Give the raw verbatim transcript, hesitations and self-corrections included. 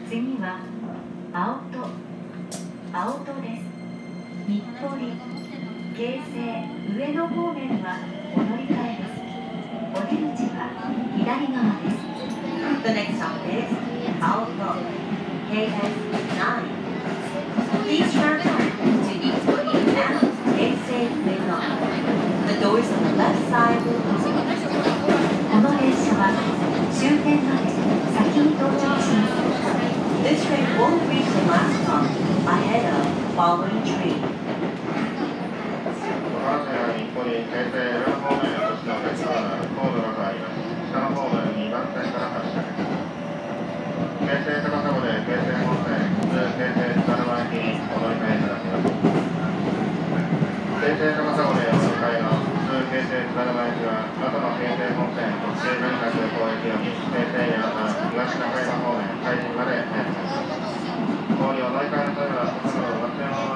次は青戸青戸です。日暮里京成上野方面はお乗り換えです。お出口は左側です。 The next stop is Aoto, K S nine. Please turn right to Nippori and Keisei Ueno. The doors on the left side will open. この列車は終点まで先に到着します。 This train won't reach the last stop ahead of following train. 新しい日暮里京成上野方面へとしての列車は高度が変わります。北の方面にばん線から発車です。京成高砂で京成本線普通京成津田沼駅にお乗り換えいただきます。京成高砂でお乗り換えの普通京成津田沼駅は後の京成本線特急連絡交易より京成八幡東中山方面海神まで停止します。お乗り換えの際は、その松山